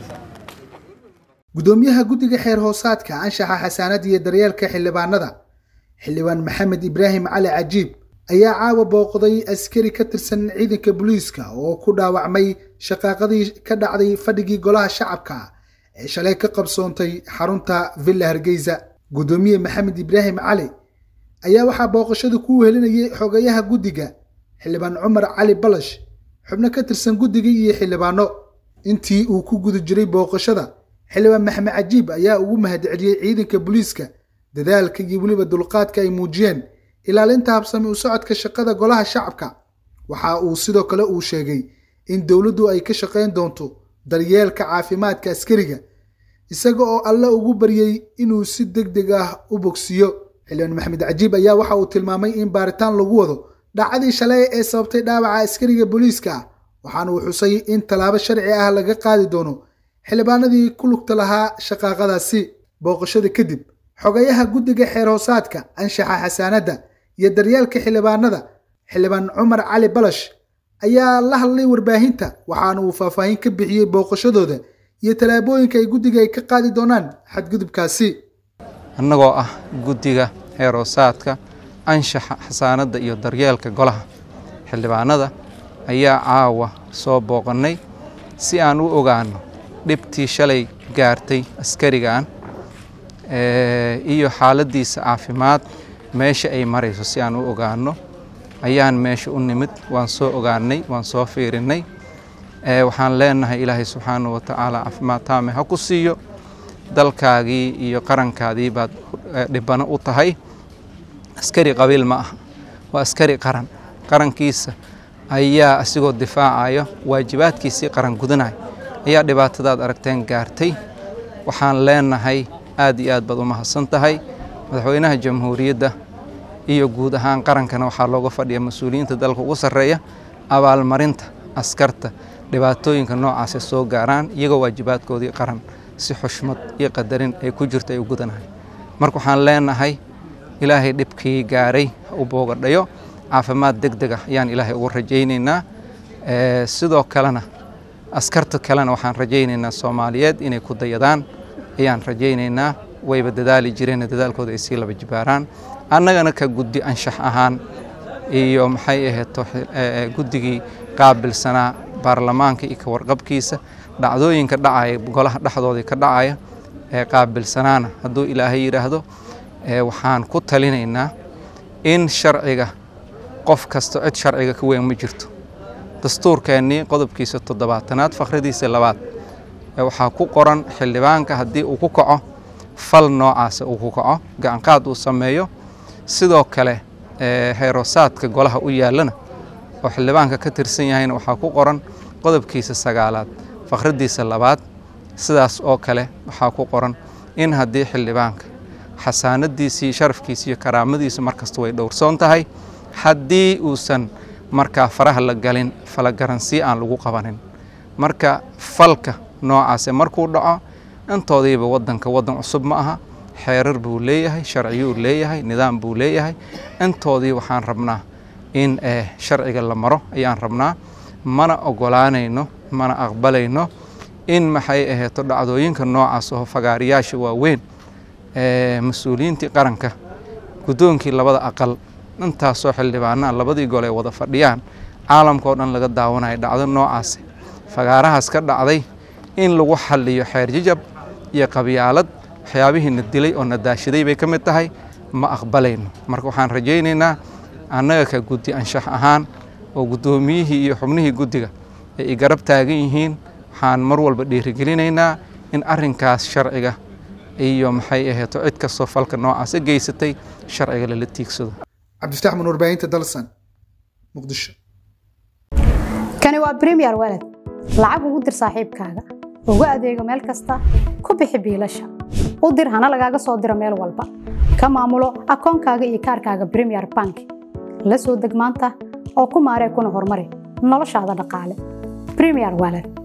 gudoomiyaha guddiga xeer hoosaadka anshaxa xasaanad iyo daryeelka xildhibaanada xildhibaan maxamed ibraahim cali cajiib ayaa caawa booqday askari ka tirsan ciidanka booliiska oo ku dhaawacmay shaqaaqadii ka dhacday fadhigii golaha shacabka ee shalay ka qabsoontay xarunta Villa Hargeysa. gudoomiye maxamed ibraahim cali ayaa waxaa booqashada ku wehelinayay xogayaha guddiga xildhibaan Cumar Cali Balash xubno ka tirsan guddiga iyo xildhibaano. intii uu ku guda jiray booqashada xildhibaan maxamed cajiib ayaa ugu mahadceliyay ciidanka booliiska dadaalka iyo waliba dulqaadka ay muujiyeen ilaalinta habsami u socodka shaqada golaha shacabka. waxa uu sidoo kale uu sheegay in dawladdu ay ka shaqeyn doonto daryeelka caafimaadka askariga isaga oo alla ugu baryay inuu si degdeg ah u bogsiyo. xildhibaan maxamed cajiib ayaa waxa uu tilmaamay in baaritaan lagu wado dhacdadii shalay ee sababtay dhaawaca askariga booliiska waxaana uu xusay in talaabo sharci ah laga qaadi doono xildhibaanadii ku lugta lahaa shaqaaqadaasi. booqashada kadib xogayaha guddiga xeer hoosaadka anshaxa xasaanada iyo daryeelka xildhibaanada xildhibaan Cumar Cali Balash ayaa la hadlay warbaahinta waxaana uu faahfaahin ka bixiyay booqashadooda iyo talaabooyinka ay guddiga ay ka qaadi doonaan xadgudubkaasi. annagoo ah guddiga xeer hoosaadka anshaxa xasaanada iyo daryeelka golaha xildhibaanada ayaa caawa soo booqanay si aan u ogaano dhibtii shalay gaartay askarigan iyo xaaladiisa caafimaad meesha ay marayso si aan u ogaano ayaan meesha u nimid. waan soo ogaanay waan soo fiirinay waxaan leenahay ilaahay subxaanahu wa tacaala caafimaad taame ha ku siiyo dalkaagii iyo qarankaadii baad dhibano u tahay. askari qabiil ma aha waa askari qarankiisa ayaa asigoo difaacayo waajibaadkiisii qaran gudanaya ayaa dhibaatadaad aragteen gaartay. waxaan leenahay aad iyo aad baad u mahadsan tahay madaxweynaha jamhuuriyadda iyo guud ahaan qarankana waxaa looga fadhiya mas-uuliyiinta dalka ugu sarreeya abaalmarinta askarta dhibaatooyinka noocaas soo gaaraan iyagoo waajibaadkoodii qaran si xushmad iyo qadarin ay ku jirto ay u gudanahay. marka waxaan leenahay ilaahay dhibkii gaaray u boogadhayo caafimaad degdeg ah ayaan ilaahay ugu rajaynaynaa. sidoo kalena askarta kalena waxaan rajaynaynaa Soomaaliyeed inay ku dayadaan ayaan rajaynaynaa. wayba dadaali jireen dadaalkooda ay sii laba jibaaraan. annagana ka guddi anshax ahaan iyo maxay ahayd guddigii qaabilsanaa baarlamaanka iyo ka warqabkiisa dhacdooyinka dhacaya golaha dhexdooda ka dhacaya ee qaabilsanaana hadduu ilaahay yiraahdo waxaan ku talinaynaa in sharciga qof kasta cid sharciga ka weyn ma jirto. dastuurkeennii qodobkiisa 7aad faqradiisa 2 waxaa ku qoran xildhibaanka haddii uu ku kaco fal noocaas uu ku kaco gacan qaad uu sameeyo sidoo kale xeer hoosaadka golaha u yaalana oo xildhibaanka ka tirsan yahayna waxaa ku qoran qodobkiisa 9aad faqradiisa 2 sidaas oo kale waxaa ku qoran in haddii xildhibaanka xasaanadiisii sharafkiisa iyo karaamadiisa markasta way dhowrsoon tahay haddii uusan markaa faraha la galin fala garansi aan lagu qabanin. marka falka noocaas markuu dhaco intoodiiba wadan cusub ma aha xeerar buu leeyahay sharciyo leeyahay nidaam buu leeyahay intoodii waxaan rabnaa in sharciga la maro ayaan rabnaa. mana ogolaanayno mana aqbalayno in maxay ahayd dhacdooyinka noocaas oo fagaariyaasha waaweyn mas-uuliyiintii qaranka gudoonkii labada aqal intaasoo xildhibaanaa labadii gole wada fadhiyaan caalamka oo dhan laga daawanayo dhacdo noocaas fagaarahaas ka dhacday in lagu xalliyo xeer jajab iyo qabyaalad waxyaabihii na dilay oo na daashaday bay ka mid tahay ma aqbalayno. marka waxaan rajaynaynaa annaga ka guddi anshax ahaan oo gudoomiyihii iyo xubnihii guddiga ay garab taagan yihiin waxaan mar walba dhiirigelinaynaa in arrinkaas sharciga iyo maxay ahayd cid kastoo falka noocaas geysatay sharciga lala tiigsado. cabdifataax mun warbaahinta dalsan muqdisho. kani waa Premier Wallet lacag ugu dir saaxiibkaaga ugu adeego meel kasta ku bixi biilasha u dir hana lagaaga soo diro meel walba ka maamulo akoonkaaga iyo kaarkaaga Premier Bank la soo deg maanta oo ku maaree kuna horumari noloshaada dhaqaale. Premier Wallet.